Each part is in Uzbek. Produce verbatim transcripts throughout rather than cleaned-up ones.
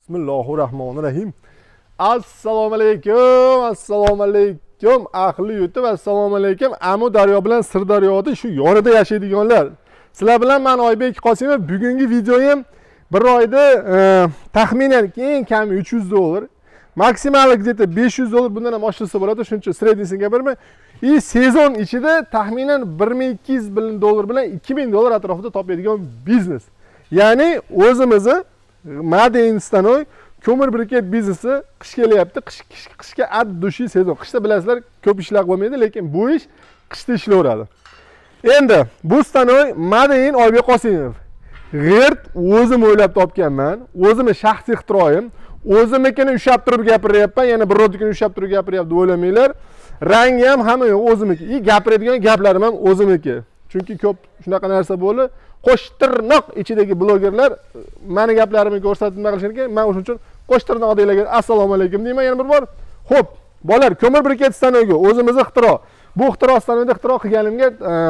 Bismillahirrahmanirrahim. Assalomu alaykum, assalomu alaykum. Ahli YouTube, assalomu alaykum. Amu Daryo bilan Sirdaryoda shu yonida yashaydiganlar. Sizlar bilan men Oybek Qosimov. Bugungi videoyim bir oyda e, taxminan eng kam uch yuz dollar, maksimal где-то besh yuz dollar bundan ham oshirsa bo'ladi. Shuncha srednisini gapirmay. И sezon ichida taxminan bir ming ikki yuz dollar bilan ikki ming dollar atrofida topadigan biznes. Ya'ni o'zimizni Made in Stanoy ko'mir briket biznesi qish kelyapti. Qish qishga ad dushi sezon. Qishda bilasizlar, ko'p ishlar bo'lmaydi, lekin bu ish qishda ishlaveradi. Endi bu Stanoy Made in Oybek Qosimov. G'irt o'zim o'ylab topganman. O'zimni shaxsiy ixtiroyim. O'zimnikini ushlab turib gapiryapman, yana birovnikini ushlab turib gapiryapti deb o'ylamanglar. Rangi ham hamma yo'q o'zimniki. I gapiradigan gaplarim ham o'zimniki. Chunki ko'p shunaqa narsa bo'ldi. Qo'shtirnoq ichidagi blogerlar meni gaplarimni ko'rsatib nima qilishar ekan, men o'shuning uchun qo'shtirnoq deylarga assalomu alaykum deyman yana bir bor. Xo'p, bolalar, ko'mir briket stanoyga o'zimizni ixtiro. Bu ixtiro stanoyda ixtiro qilganimga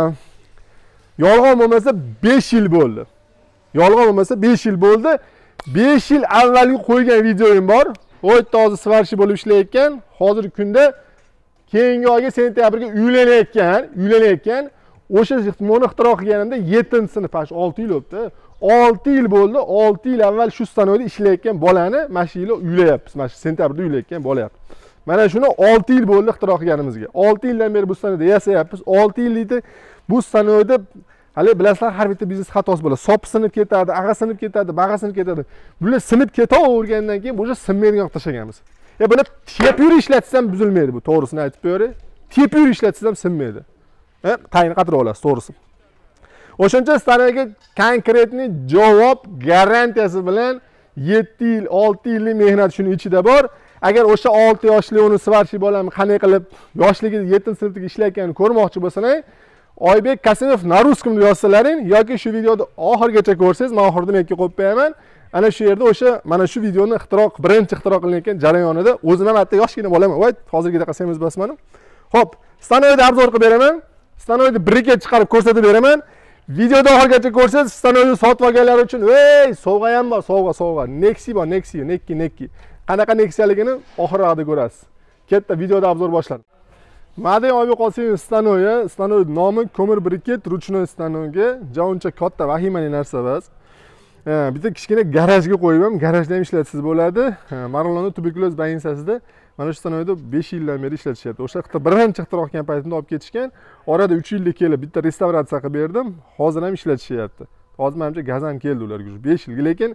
yolg'on bo'lmasa besh yil bo'ldi. Yolg'on bo'lmasa besh yil bo'ldi. besh yil avvalgi qo'ygan videoyim bor. O'y toza svarshi bo'lib ishlayotgan, hozirgi kunda keyingi oyga sentyabrga uylanayotgan, uylanayotgan o'sha meni ixtiro qilganimda yettinchi sinf, olti yil o'tdi. olti yil bo'ldi. olti yil avval shu stanoyda ishlayotgan bolani mana shu yil uylayapmiz. Mana shu sentyabrda uylayotgan bo'layapti. Mana shuni olti yil bo'ldi ixtiro qilganimizga. olti yildan beri bu stanoyda yasayapmiz. olti yil deydi. Bu stanoyda hali bilasizlar, har bitta biznes xatosi bo'ladi. Sop sinib ketadi, ag'a sinib ketadi, bag'a sinib ketadi. Bular sinib ketavergandan keyin bo'sha sinmaydigan qilib tashlaganmiz. Ya buni tep yur ishlatsam buzilmaydi bu, to'g'risini aytib qo'yay. Tep yur ishlatsam sinmaydi. Ha, tayini qatirib olasiz, to'g'risi. O'shuncha stanoyga konkretni javob garantiyasi bilan yetti yil, olti yillik mehnat shuning ichida bor. Agar o'sha olti yoshli uni svarshi bolamni qanday qilib yoshligida yettinchi sinfda ishlayotganini ko'rmoqchi bo'lsangiz, Oybek Qosimov na ruskom deb yozsalaring yoki shu videoni oxirigacha ko'rsangiz, men oxirida menga qo'yib qo'yaman. Ana shu yerda o'sha mana shu videoni ixtiro, birinchi ixtiro qilinayotgan jarayonida o'zim ham hatto yoshgina bo'laman. Voy, hozirgidaqa semiz basman. Xo'p, stanoyda arzor qilib beraman. Stanoyda briket chiqarib ko'rsatib beraman. Videoda oxirigacha ko'rsangiz, stanoyni sotib olganlar uchun, "Ey, sovg'a ham bor, sovg'a, sovg'a. Nexi bor, Nexi, Nekki, Nekki." Qanaqa Nexiyaligini oxirida ko'rasiz. Katta videoda obzor boshladi. Made in Oybek Qosimov stanoyi, stanoy nomi ko'mir briket ruchnoy stanoyga jauncha katta vahimali narsa emas. Bitta kichkina garajga qo'yib ham, garajda ham ishlatsangiz bo'ladi. Marg'ilonda tuberkuloz больницасida mana shu stanoyda besh yildan beri ishlatishyapti. O'sha ixtiro birinchi ixtiro qilgan paytimda olib ketishgan. Orada uch yilda kelib bitta restavratsiya qilib berdim. Hozir ham ishlatishyapti. Hozir menimcha gaz ham keldi ularga besh yilga, lekin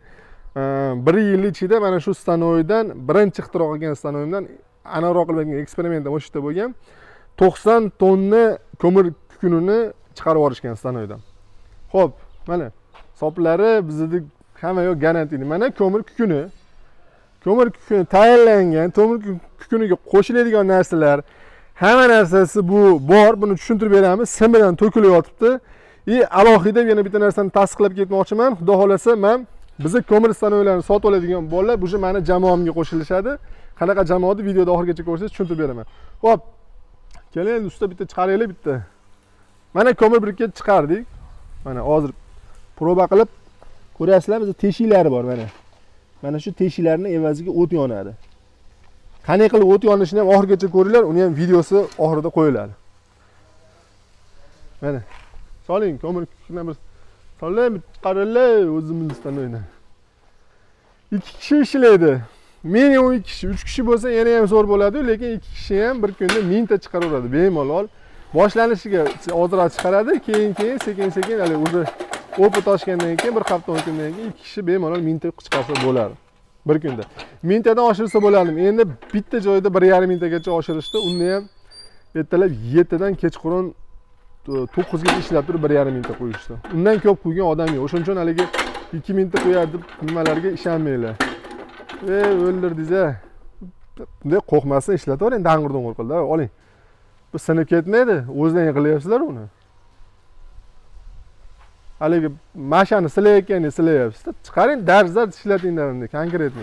bir yil ichida mana shu stanoydan, birinchi ixtiro qilgan stanoyimdan anaroq qilgan eksperimentim o'sha yerda bo'lgan. to'qson tonna ko'mir kukunini chiqarib yuborishgan stanoydan. Xo'p, mana soplari bizda hamma yo'q garantiyli. Mana ko'mir kukuni. Ko'mir kukuni tayyorlangan, ko'mir kukuniga qo'shiladigan narsalar, hamma narsasi bu bor. Buni tushuntirib beramiz. Sim bilan to'kilib yotibdi. И alohida yana bitta narsani tasdiqlab ketmoqchiman. Xudo xolasa, men bizni ko'mir stanoylarini sotib oladigan bolalar bu meni jamoamga qo'shilishadi. Qanaqa jamoatni videoda oxirigacha ko'rsangiz tushuntirib beraman. Xo'p, keling, usta bitta chiqaraylik bitta. Mana ko'mir briket chiqardik. Mana hozir proba qilib ko'rasizlar, bizda teshiklari bor mana. Mana shu teshiklarning evaziga o't yonadi. Qanday qilib o't yonishini ham oxirigacha ko'ringlar, uni ham videosi oxirida qo'yiladi. Mana soling, ko'mir kukuna bir soling, chiqaringlar o'zimiz stanoydan. ikki kishi ishlaydi. Minimum ikki kishi, uch kishi bo'lsa yana ham zo'r bo'ladi, lekin ikki kishi ham bir kunda mingta chiqaraveradi bemalol. Boshlanishiga ozroq chiqaradi, keyin-keyin sekin-sekin hali o'zi o'pi toshgandan keyin bir hafta o'n kundan keyin ikki kishi bemalol mingta chiqarsa bo'ladi bir kunda. mingtadan oshirsa bo'ladi. Endi bitta joyda bir yarim mingtagacha oshirishdi. Unda ham ertalab yettidan kechqurun to'qqizgacha ishlab turib bir yarim mingta qo'yishdi. Undan ko'p qo'ygan odam yo'q. O'shuning uchun haligi ikki mingta qo'yadi deb nimalarga ishonmanglar. Ey, o'ldirdingiz-a. Bunday qo'rqmasdan ishlatavering, dang'ir-dung'ir qildi. Oling. Bu sinib ketmaydi. O'zingizdan qilyapsizlar uni. Haligi mashani silayotganda silayapsiz. Chiqaring, darzlar ishlating davomida, konkretni.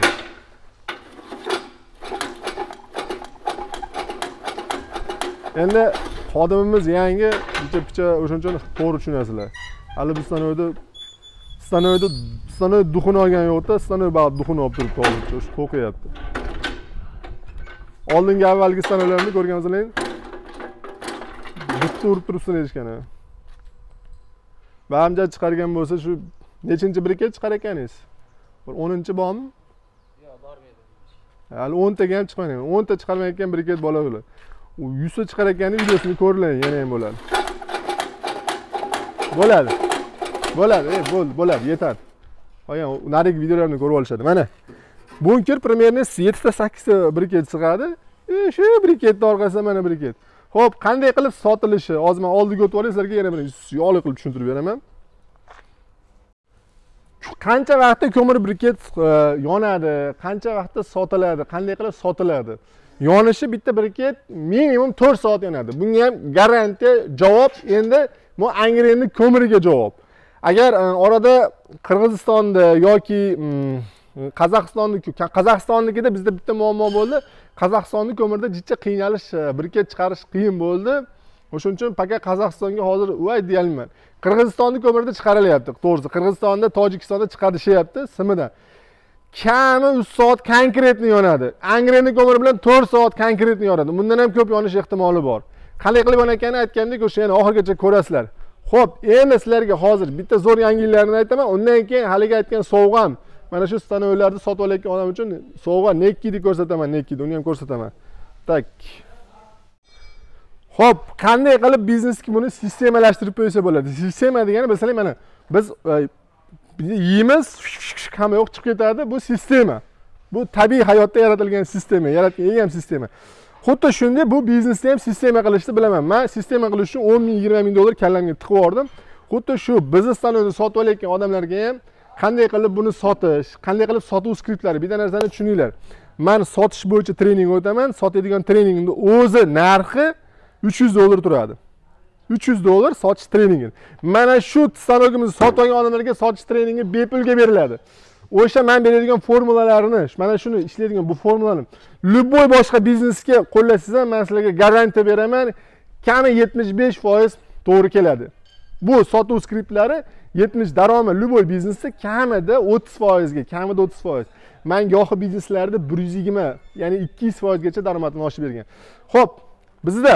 Endi xodimimiz yangi, bitta-bitta o'shuning uchun to'g'ri tushunasizlar. Hali bu stanoyda stanoyda stanoy duxini olgan yo'qda, stanoy baqib duxini olib turibdi hozircha, shu qo'qiyapti. Oldingi avvalgi stanoylarni ko'rganingizlar, bitta urib turibsin deyishgan. Ba'amja chiqargan bo'lsa, shu nechinchi briket chiqar ekaningiz? Bir o'ninchi bormi? Yo'q, bormaydi. Hali o'ntaga ham chiqmagan. o'nta chiqarmayotgan briket bola ular. U yuzta chiqar ekanning videosini ko'rlang, yana ham bo'ladi. Bo'ladi. Bo'ladi, ey, bo'l, bo'ladi, yetadi. Qo'ying, narigi videolarni ko'rib olishadi. Mana bunker примерно yetti ta sakkiz ta briket chiqadi. E, shu briketning orqasida mana briket. Xo'p, qanday qilib sotilishi? Hozir men oldiga o'tib olay, sizlarga yana bir yo'li qilib tushuntirib beraman. Qancha vaqtda ko'mir briket yonadi, qancha vaqtda sotiladi, qanday qilib sotiladi? Yonishi bitta briket minimum to'rt soat yonadi. Bunga ham garantiya javob endi bu Angrenning ko'miriga javob. Agar orada Qirg'izistonda yoki Qozog'istonniki, Qozog'istonnikida bizda bitta muammo bo'ldi. Qozog'istonning ko'mirda jicha qiynalish, briket chiqarish qiyin bo'ldi. O'shuning uchun faqat Qozog'istonga hozir voy deyolmayman. Qirg'izistonning ko'mirda chiqarilyapti. To'g'risi, Qirg'izistonda, Tojikistonda chiqarishyapti simidan. Kami uch soat konkretni yonadi. Angrenning ko'miri bilan to'rt soat konkretni yonadi. Bundan ham ko'p yonish ehtimoli bor. Qanday qilib yonayotganini aytgandek, o'sha yana oxirgacha ko'rasizlar. Xo'p, endi sizlarga hozir bitta zo'r yangiliklarni aytaman. Undan keyin haliga aytgan sovg'am, mana shu stanoylarni sotib olayotgan odam uchun sovg'a Nekkini ko'rsataman, Nekkini, uni ham ko'rsataman. Tak. Xo'p, qanday qilib biznesga buni sistemalashtirib qo'ysa bo'ladi? Sistema degani bilsanglar, mana biz yeymiz, hamma yo'q chiqib ketadi, bu sistema. Bu tabiiy hayotda yaratilgan sistema, yaratgan ham sistema. Xuddi shunday bu biznesni ham sistema qilishni bilaman. Men sistema qilish uchun o'n ming yigirma ming dollar kallamga tiqib yubordim. Xuddi shu biznes stanoyni sotib olayotgan odamlarga ham qanday qilib buni sotish, qanday qilib sotuv skriptlari, bir narsani tushuninglar. Men sotish bo'yicha trening o'taman. Sotadigan treningimda o'zi narxi uch yuz dollar turadi. uch yuz dollar sotish treningi. Mana shu stanoyimizni sotib olgan odamlarga sotish treningi bepulga beriladi. O'sha men beradigan formulalarni, mana shuni ishlaydigan bu formulani любой boshqa biznesga qo'llasangiz ham men sizlarga garantiya beraman, kami yetmish besh foiz to'g'ri keladi. Bu sotuv skriptlari yetmish daromad любой biznesda kamida o'ttiz foizga, kamida o'ttiz foiz. Men gohi bizneslarda bir yuz yigirma, ya'ni ikki yuz foizgacha daromadni oshib bergan. Xo'p, bizda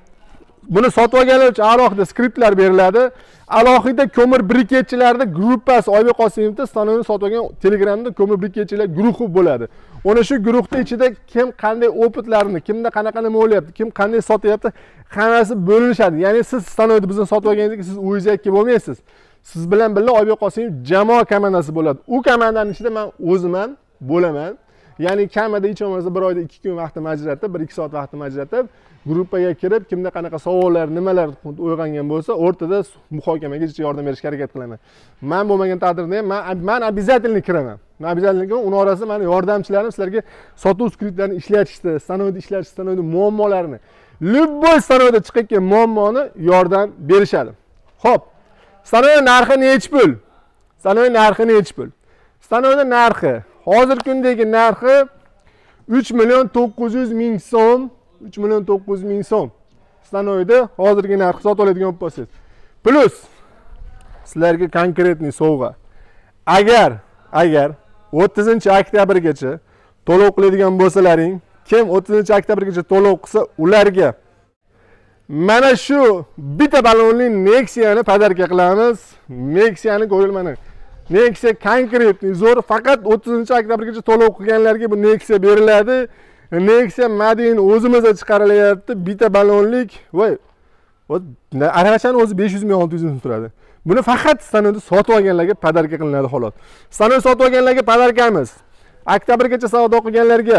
buni sotib olganlar uchun alohida skriptlar beriladi. Alohida ko'mir briketchilarning gruppasi Oybek Qosimovda stanoyni sotib olgan Telegramda ko'mir briketchilar guruhi bo'ladi. Ona shu guruhda ichida kim qanday opitlarni, kimda qanaqa nima bo'lyapti, kim qanday sotyapti, hammasi bo'linishadi. Ya'ni siz stanoyni bizdan sotib olganingizda siz o'zingizga bo'lmaysiz. Siz bilan birga Oybek Qosimov jamoa komandasi bo'ladi. U komandaning ichida men o'zimman bo'laman. Ya'ni kamida hech bo'lmasa bir oyda ikki kun vaqtni ajratib, bir ikki soat vaqtni ajratib, gruppaga kirib, kimda qanaqa savollar, nimalar uyg'ongan bo'lsa, o'rtada muhokamaga yordam berishga harakat qilaman. Men bo'lmagan taqdirda ham men men обязательно kiraman. Men обязательно kiraman. Uning orasida meni yordamchilarim sizlarga sotuv skriptlarini ishlatishda, stanoyda ishlash, stanoyda muammolarini, любой stanoyda chiqayotgan muammoni yordam berishadi. Xo'p, stanoy narxi nechi pul? Stanoy narxi nechi pul? Stanoyning narxi hozirgi kundagi narxi uch million to'qqiz yuz ming so'm, uch million to'qqiz yuz ming so'm. Stanoyda hozirgi narxi sotib oladigan bo'lsangiz. Plus sizlarga konkretniy sovg'a. Agar agar o'ttizinchi oktyabrgacha to'lov qiladigan bo'lsalaring, kim o'ttizinchi oktyabrgacha to'lov qilsa, ularga mana shu bitta balonli Nexia'ni podarka qilamiz. Nexia'ni ko'rilmani. Nexia konkretniy zo'r, faqat o'ttizinchi oktyabrgacha to'lov qilganlarga bu Nexia beriladi. Nexia Madin o'zimizda chiqarilyapti. Bitta balonlik, voy. Aravachaning o'zi besh yuz ming olti yuz ming turadi. Buni faqat stanoyda sotib olganlarga podarka qilinadi xolos. Stanoy sotib olganlarga podarkamiz. Oktyabrgacha savdo qilganlarga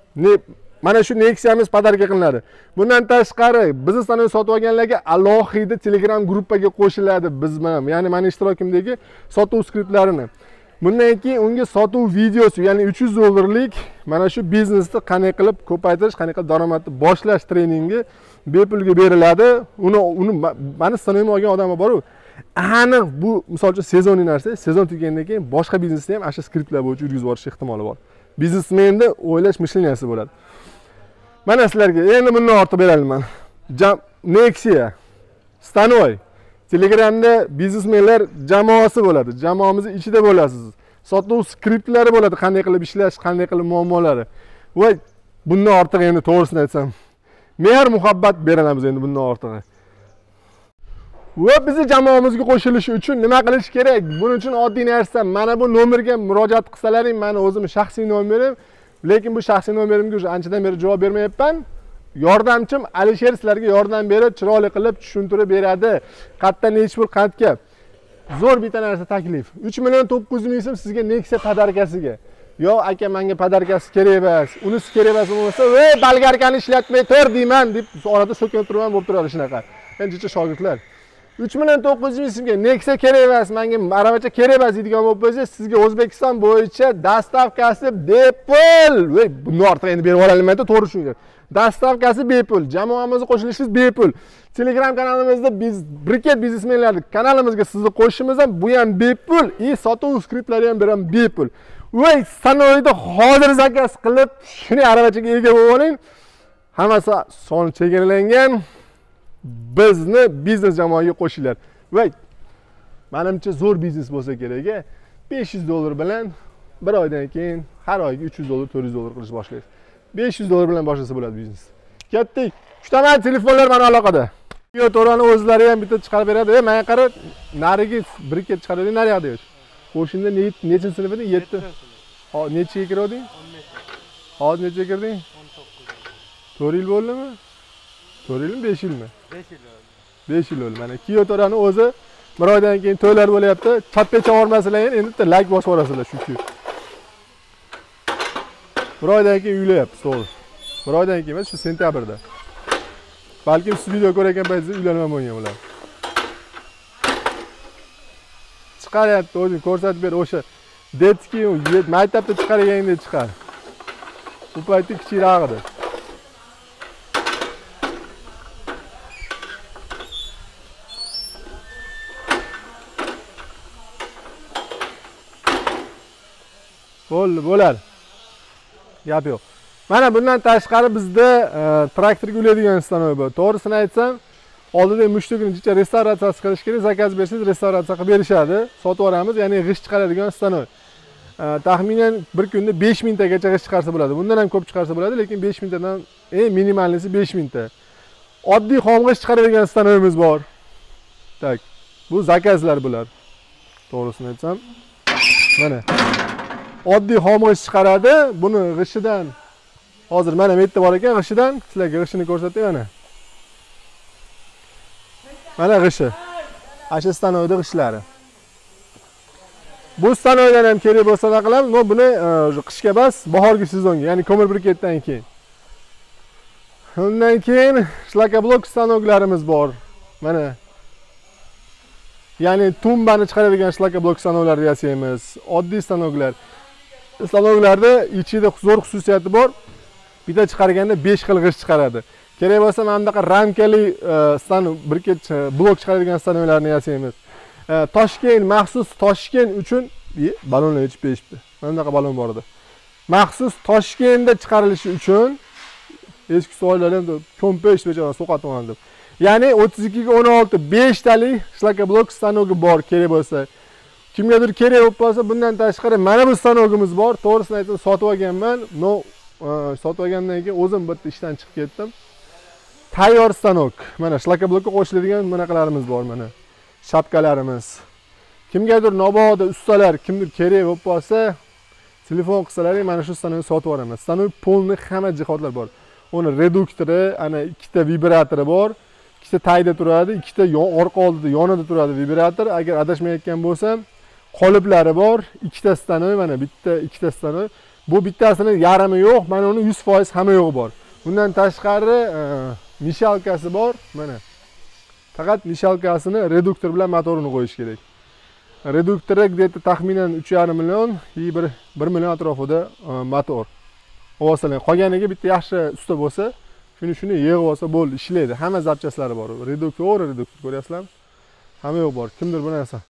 mana shu Nexia'miz podarka qilinadi. Bundan tashqari bizni stanoy sotib olganlarga alohida Telegram gruppaga qo'shiladi biz bilan. Ya'ni meni ishtirokimdagi sotuv skriptlarini. Bundan keyin unga sotuv videosi, ya'ni uch yuz dollarlik mana shu biznesni qanday qilib ko'paytirish, qanday qilib daromadni boshlash treningi bepulga beriladi. Uni uni meni stanoyim olgan odamlar bor-ku. Aniq bu misol uchun sezonniy narsa, sezon tugagandan keyin boshqa biznesni ham o'sha skriptlar bo'yicha yurgizib borish ehtimoli bor. Biznesmenda o'ylash mishleniyasi bo'ladi. Mana sizlarga endi bundan ortiq berayman. Nexia, stanoy, Telegramda biznesmenlar jamoasi bo'ladi. Jamoamizning ichida bo'lasiz. Sotuv skriptlari bo'ladi, qanday qilib ishlash, qanday qilib muammolari. Va bundan ortiq endi to'g'risini aytsam, mehr muhabbat beramiz endi bundan ortig'i. Va bizni jamoamizga qo'shilish uchun nima qilish kerak? Buning uchun oddiy narsa, mana bu nomerga murojaat qilsalaring, meni o'zim shaxsiy nomerim, lekin bu shaxsiy nomerimga уже anchadan beri javob bermayapman. Yordamchim Alisher sizlarga yordam berib, chiroyli qilib tushuntirib beradi. Qayerdan necha pul qatga. Zo'r bitta narsa taklif. uch million to'qqiz yuz ming so'm sizga Nexia podarkasiga. Yo aka, menga podarkasi kerak emas, unisi kerak emas bo'lsa, "Voy, bolgarkani ishlatmay tur" deyman deb orada so'kinib turman bo'lib turadi shunaqa. Menimcha shogirdlar uch million to'qqiz yuz ming so'mga Nexia kerak emas, menga aravacha kerak emas deydigan bo'lib bo'lsa, sizga O'zbekiston bo'yicha dostavkasi bepul. Voy, bundan ortiq endi berib ololmaydi, to'g'ri tushungan. Dostavkasi bepul, jamoamizga qo'shilishingiz bepul. Telegram kanalimizda biz Briket biznesmenlar kanalimizga sizni qo'shishimiz ham bu ham bepul, i sotuv skriptlari ham beram bepul. Voy, sanoyda hozir zakaz qilib, shuni aravachaga ega bo'lib oling. Hammasi son chegaralangan. Bizni biznes jamoaga qo'shinglar. Voy, menimcha zo'r biznes bo'lsa kerak-a. besh yuz dollar bilan bir oydan keyin har oyga uch yuz dollar, to'rt yuz dollar qilish boshlaysiz. besh yuz dollar bilan boshlasa bo'ladi biznes. Ketdik. Uchtaman telefonlar mana aloqada. To'rani o'zlari ham bitta chiqarib beradi. E, menga qara, narigi Briket chiqaradi, nariyada yo'q. Qo'shinda nechinchi sinf eding? yetti. Ha, nechiga kirding? Hozir nechiga kirding? o'n to'qqiz. to'rt yil bo'ldimi? to'rt yilmi, besh yilmi? besh yil bo'ldi. besh yil bo'ldi. Mana To'rani o'zi bir oydan keyin to'ylar bo'lyapti. Chapgacha bormasizlar, endi bitta like bosib yuborasizlar shuki. Bir oydan keyin uylayapti, to'g'ri. Bir oydan keyin emas, shu sentyabrda. Balkim siz video ko'rayotgan paytingizda uylanma bo'lgan ular. Chiqaryapti, o'zing ko'rsatib ber, o'sha detki maktabda chiqargandek chiqar. Bu paytda kichikroq edi. Bo'ldi, bo'ladi. Gap yo'q. Mana bundan tashqari bizda traktorga ulaydigan stanoy bor. To'g'risini aytsam, oldida mushtukni jicha restavratsiyasi qilish kerak, zakaz bersangiz restavratsiya qilib berishadi. Sotib yuboramiz, ya'ni g'isht chiqaradigan stanoy. Taxminan bir kunda besh ming tagacha g'isht chiqarsa bo'ladi. Bundan ham ko'p chiqarsa bo'ladi, lekin besh ming tadan eng minimallisi besh ming ta. Oddiy xom g'isht chiqaradigan stanoyimiz bor. Tak. Bu zakazlar bular. To'g'risini aytsam, mana oddiy xom g'isht chiqaradi. Buni g'ishidan hozir mana bu yerda bor ekan, g'ishidan sizlarga g'ishini ko'rsatay mana. Mana g'ishi. Asha stanoyda g'ishlari. Bu stanoydan ham kerak bo'lsa nima qilamiz? No, buni qishga emas, bahorgi sezonga, ya'ni ko'mir briketdan keyin. Undan keyin shlakoblok stanoklarimiz bor. Mana. Ya'ni tumbani chiqaradigan shlakoblok stanoklari yasaymiz. Oddiy stanoklar. Stanoklarda ichida zo'r xususiyati bor. Bitta chiqarganda besh xil g'isht chiqaradi. Kerak bo'lsa mana bunaqa ramkali stanok, briket blok chiqaradigan stanoklarni yasaymiz. Toshkent maxsus Toshkent uchun balonlar yechib berishdi. Mana bunaqa balon bor edi. Maxsus Toshkentda chiqarilishi uchun eski soylar ham ko'mpesh bechora so'qatib oldim. Ya'ni o'ttiz ikki ga o'n olti besh talik shlakoblok stanogi bor kerak bo'lsa. Kimgadir kerak bo'lib qolsa, bundan tashqari mana bu stanogimiz bor. To'g'risini aytsam, sotib olganman. No, sotib olgandan keyin o'zim bitta ishdan chiqib ketdim. Tayyor stanok. Mana shlakoblokka qo'shiladigan bunaqalarimiz bor mana. Shapkalarimiz. Kimgadir nobodo ustalar, kimdir kerak bo'lib qolsa, telefon qilsalaring, mana shu stanokni sotib yuboraman. Stanok polni hamma jihatlar bor. Uni reduktori, ana ikkita vibratori bor. Ikkita tayda turadi, ikkita orqa oldida yonida turadi vibrator. Agar adashmayotgan bo'lsam, qoliplari bor. Ikkita stanoy, mana bitta, ikkita stanoy. Bu bittasini yarimi yo'q, mana uni yuz foiz hamma yo'g'i bor. Bundan tashqari mishalkasi bor, mana. Faqat mishalkasini reduktor bilan motorini qo'yish kerak. Reduktori где-то taxminan uch yarim million, bir million atrofida motor. O'vasalar, qolganiga bitta yaxshi usta bo'lsa, shuni shuni yig'ib olsa bo'ldi, ishlaydi. Hamma zapchaslari bor. Reduktor, reduktor ko'ryapsizlarmi? Hamma yo'q bor. Kimdir bu narsa